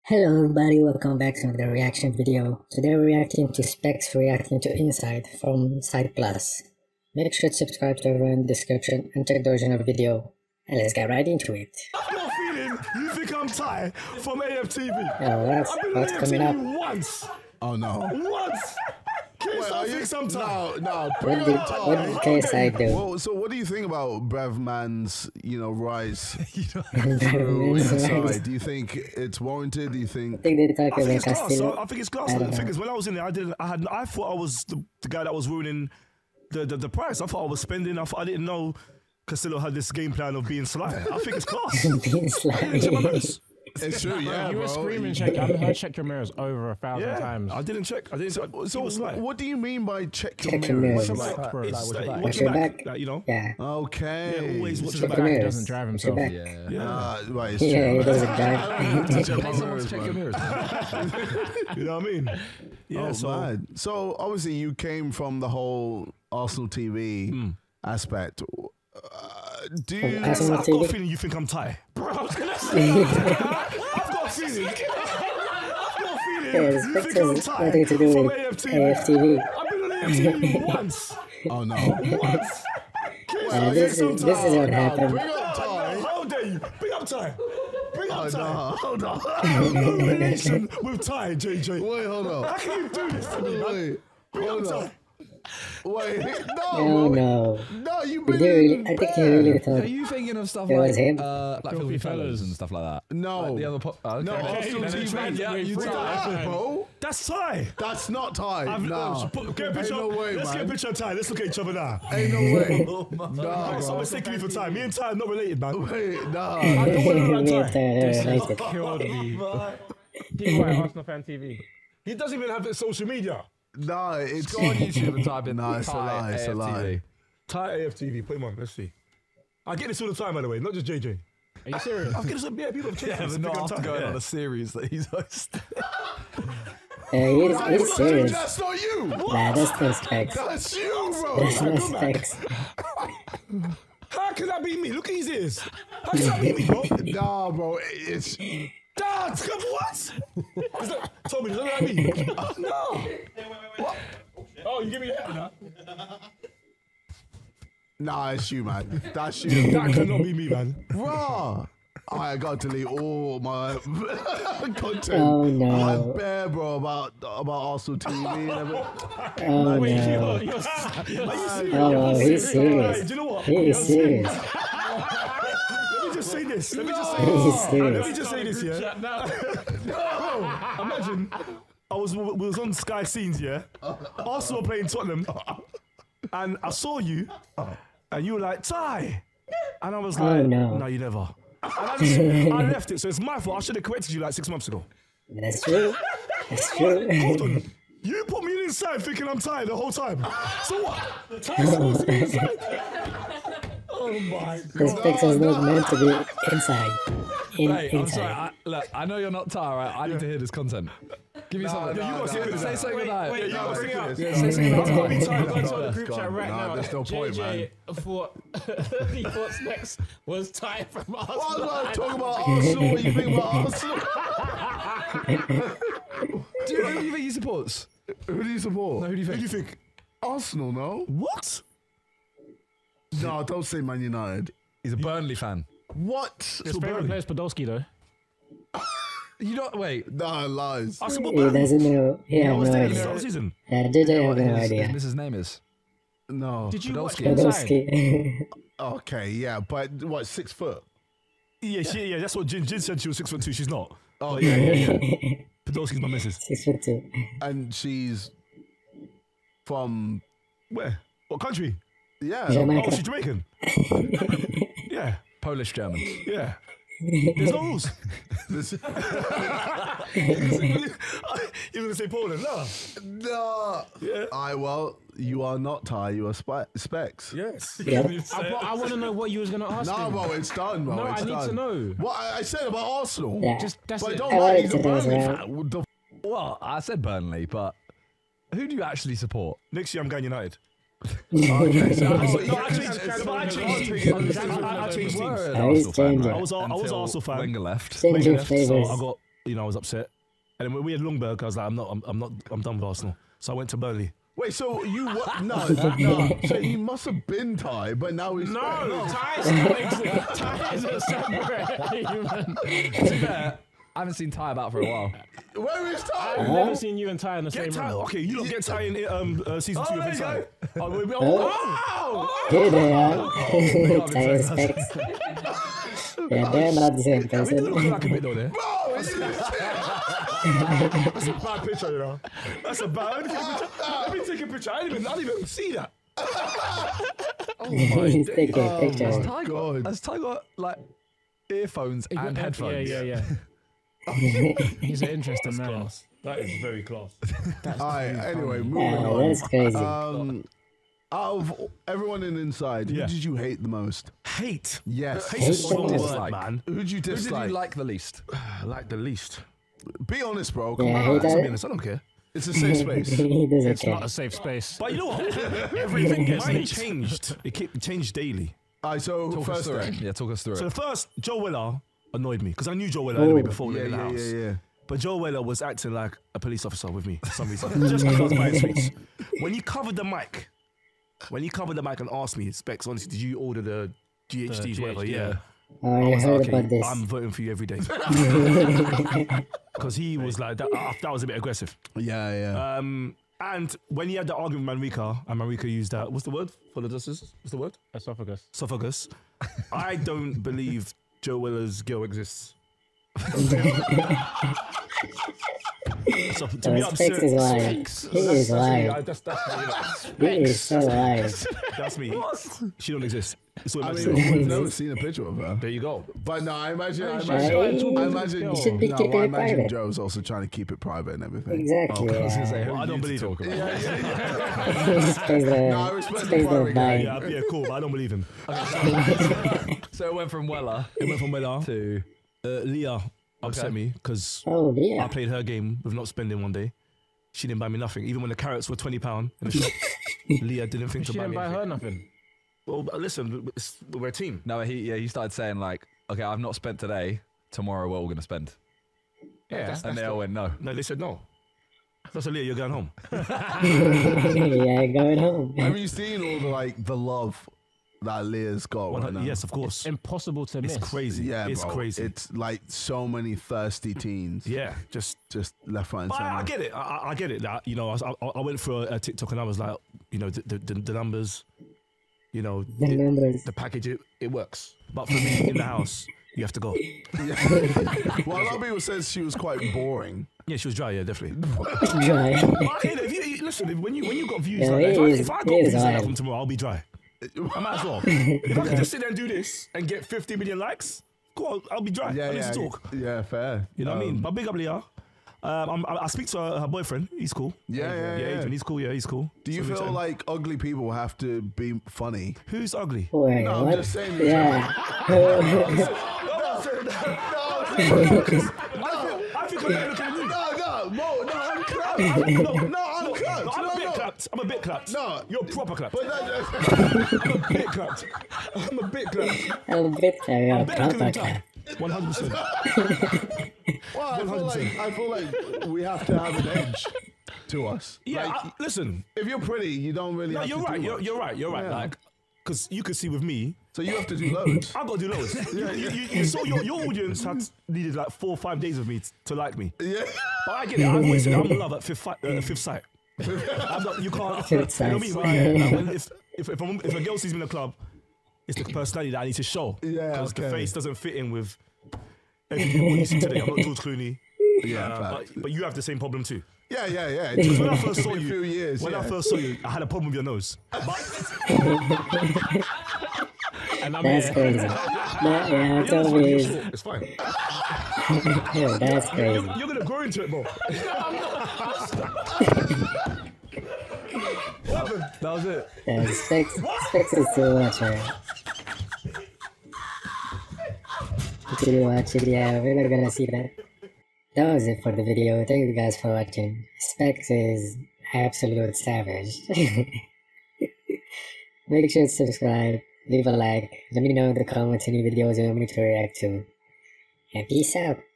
Hello everybody, welcome back to another reaction video. Today we're reacting to Specs reacting to Inside from Side Plus. Make sure to subscribe to everyone in the description and check the original video. And let's get right into it. I've got a feeling you think I'm Ty from AFTV. Oh, what's coming up? Once. Oh no. Once. I think sometime. No. What did KSI do? Well, so what do you think about Brevman's, rise Brevman's inside? rise. Do you think it's warranted? Do you think? I think they're talking about class. Castillo. I think it's class. The thing is, when I was in there, I thought I was the guy that was ruining the price. I thought I was spending. I didn't know Castillo had this game plan of being sly. I think it's class. Being sly. It's true, yeah, You were bro. screaming, check. I heard check your mirrors over 1,000 times. I didn't check. So what do you mean by check your Check your mirrors? mirrors. Like, bro, It's like, like, watch your watch back. your back. back. Like, you know. Yeah. Okay. Yeah, always watch Check your the back. mirrors. Doesn't drive Watch your himself. back. Yeah. Right, it's Yeah, true. he doesn't drive. Check my mirrors, Check your man. mirrors. You know what I mean? Yeah. So obviously you came from the whole Arsenal TV aspect. Do you? Arsenal I've got a TV. feeling you think I'm Ty. Bro, I was gonna say. I've got a feeling. Yeah, the You Specs think I'm has Ty nothing to do from with AFTV. AFTV. I've been on AFTV once. Oh no. Once. This is what happened. Bring up Ty. How dare you? Bring up Ty. Bring up Ty. no. Hold on. I have no relation with Ty, JJ. Wait, hold on. How can you do this to me, man? Wait, Bring up hold Ty. on. Wait, Oh no, no. no, you Did been you really, in I think he bed. really Are thought you thinking of stuff it like was him. like Filthy Fellas and stuff like that? No. Like the other okay. No, Arsenal then it's TV. right, yeah, you Bring Ty. that up, bro. That's Ty. That's not Ty. No. Get a picture. Ain't no way, Let's get a man. picture of Ty. Let's look at each other now. Ain't no way. Stop No, mistaking me for Ty. Me and Ty are not related, man. bro. Wait, nah. I don't want to look Me like and Ty. Tyler are related. Killed me. Keep quiet, Arsenal fan TV. He doesn't even have social media. Nah, it's Go on YouTube and type in Nah, it's a Thai lie, it's a lie. AFTV. Ty AFTV. Put him on. Let's see. I get this all the time, by the way. Not just JJ. Are you serious? I get this. Yeah, people have checked Yeah, this. but not Think I'm after Ty. going Yeah. on a series that he's hosting. He's serious. That's not you. Nah, that's no Specs. That's you, bro. That's no Specs. How can that be me? Look at his ears. How can that be me, bro? Nah, bro. It's Dad, what? Is that, Tommy, does that look like me? No. What? Oh, you give me a head now? nah, it's you, man. That's you, That cannot be me, man. bro. I got to delete all my content. Oh I no. bare, bro, about Arsenal TV and everything. Oh no. Are you serious? Oh, he's Hey, serious. do you know what? He is serious. Let me just say this. Let me just say He this. is Let serious. me just say this, yeah? Bro, imagine we was on Sky Scenes, yeah? Arsenal playing Tottenham, and I saw you, and you were like, Ty! And I was like, no. no, you never. And I left it, so it's my fault. I should have corrected you like 6 months ago. That's true. That's true. Hold on. You put me inside thinking I'm tired the whole time. So what? Ty's supposed to be inside? Oh my The God. Specs was not meant to be inside. Hey, I'm Inside. sorry. Look, I know you're not Ty, right? I need to hear this content. Give me something. you gotta say it Say now. something about Wait, it. you gotta sing it out. Yeah, say something about I'm it. going to the It's group gone. chat right Nah, now. there's no point, JJ thought he thought Specs was Ty from I was Arsenal. about to talk about Arsenal. What you think about Arsenal? Who do you think he supports? Who do you support? No, who do you Who do think? you think? Arsenal, no? What? No, don't say Man United. He's a Burnley fan. What? His favorite player is Podolski, though. You don't wait. Nah, lies. I support He Burnley. doesn't know. He I has was no there at the idea. start of the season. Yeah, JJ has no His idea. missus' name is. No. Did you watch Podolski. Inside? Podolski. Okay, yeah, but what, 6 foot? Yeah, that's what Jin said. She was 6'2". She's not. Oh, yeah. Podolski's my missus. 6'2". And she's from, Where? What country? yeah. Oh, Jamaica. she's Jamaican. Yeah, Polish German. yeah. There's no rules. You're gonna say Poland? No. No. Yeah. Well, you are not Ty, you are Specs. Yes. Yep. I want to know what you was going to ask No, him. bro, it's done, bro. No, it's I need done. to know. What I said about Arsenal. Yeah. Just that's But it. don't I mind, wanted he's a to know as Burnley well. fan. What the Well, I said Burnley, but who do you actually support? Next year I'm going United. Okay, so I Oh, he's changing. was Arsenal fan. Wenger left. Changing So I flavors. got you know, I was upset. And then when we had Lundberg, I was like, I'm done with Arsenal. So I went to Burnley. Wait, so you what? No, so he must have been Ty, but now he's Ty's a separate human. To be fair, I haven't seen Ty about for a while. Where is Ty? I've never seen you and Ty in the same Get Ty. room. Okay, you don't get Ty in season 2 of there you Inside. go. Here they are. Tyre Specs. Yeah, they're not the same We do person. look like a bit though there. That's a bad picture, you know. That's a bad. Let me take a picture. I didn't even see that. He's taking pictures. Has Ty got like earphones and headphones? Yeah. He's an interesting man. Class. That is very class. All right, anyway, moving Yeah, on. that's crazy. Out of everyone in Inside, Yeah. who did you hate the most? Hate. Yes. Hate's a strong word, Dislike. man. Who did you Who did dislike? you like the least? I like the least. Be honest, bro. Come Yeah, on. he To be does. honest, I don't care. It's a safe space. He doesn't It's care. not a safe space. But you know what? Everything gets mine leaked. changed. It changed daily. All right, so Talk us first through then. it. Yeah, talk us through So it. the first, Joe Weller annoyed me because I knew Joe Weller anyway before we Yeah, were in the yeah, house. yeah. But Joe Weller was acting like a police officer with me for some reason. Just because I was buying sweets. When you covered the mic and asked me, Specs, honestly, did you order the GHDs, whatever? GHD, Yeah. Oh, I I was heard like, about okay, this. I'm voting for you every day. Because he was like, that was a bit aggressive. Yeah. And when he had the argument with Manrika, and Manrika used that, what's the word for the justice? What's the word? Esophagus. Esophagus. I don't believe Joe Weller's girl exists. So to be Specs is upset, lying. He is lying. that's He is so lying. That's me. She don't exist. It's all I about mean, we've never seen a picture of her. There you go. But no, I imagine You should be keeping it private. Joe's also trying to keep it private and everything. Exactly. I was gonna say, Yeah. who Well, I are don't you to believe him. talk about? Space the, No, I respect the space the private guy. lying. Yeah, cool, but I don't believe him. So it went from Weller It went from Weller. to Leah upset Okay. me because Oh, I yeah. played her game with not spending one day. She didn't buy me nothing. Even when the carrots were £20 in the shop, Leah didn't think She to buy didn't me buy anything. her nothing. Well, listen, we're a team. no, he started saying like, okay, I've not spent today. Tomorrow we're all gonna spend, Yeah. and they all went no. No, they said no. So I said, Leah, you're going home. Yeah, going home. Have you seen all the love that Leah's got right now? Yes, of course. Impossible to miss. It's crazy. Yeah, it's bro. crazy. It's like so many thirsty teens. Yeah, just. Just left, right, and But center. I get it. I get it. That, you know, I went through a TikTok and I was like, you know, the numbers, you know, The numbers. the package, it works. But for me in the house, you have to go. Well, a lot of people says she was quite boring. Yeah, she was dry. Yeah, definitely. Dry. But hey, listen, when you got views Yeah, like that, it is- if I it got is views like that hard. from tomorrow, I'll be dry. I might as well. If I could just sit there and do this and get 50 million likes, cool, I'll be dry. Yeah, I need yeah, to talk. yeah, fair. You know what I mean? But big up Leah. I speak to her boyfriend. He's cool. Yeah. Adrian, he's cool. Yeah, he's cool. Do you So we feel chat. like ugly people have to be funny? Who's ugly? Wait, No, I'm what? just saying. Yeah. I think I'm better looking than you. No, I'm clapped. I'm clapped. I'm a bit clapped. I'm a bit clapped. No. You're proper clapped. But that, I'm a bit clapped. I'm a bit clapped. I'm a bit carried out. Better looking than Proper. Ty. 100%. well, I feel like we have to have an edge to us. Yeah, Like, listen. if you're pretty, you don't really. No, have you're to right. do much. You're right. You're right. Yeah. Like, because you could see with me, So you have to do loads. I gotta do loads. You saw your audience needed like 4 or 5 days of me to like me. Yeah. But I get it. I've always said I'm in love at fifth sight. I'm not, you can't. Fifth You know sight. what I mean? Like, when, if a girl sees me in a club, it's the personality that I need to show. Yeah, Because the okay. face doesn't fit in with everything what you see today. I'm not George Clooney. Yeah, But you have the same problem too. yeah. Because when I first saw a you, few years. when yeah. I first saw you, I had a problem with your nose. And I'm That's here. crazy. That, yeah, Your tell nose me is is. short. It's fine. Yo, that's crazy. You're gonna grow into it, bro. That was it. Yeah, Specs is too much, man. Actually watch it, yeah, we're not gonna see that. That was it for the video. Thank you guys for watching. Specs is absolute savage. Make sure to subscribe, leave a like, let me know in the comments any videos you want me to react to. And peace out.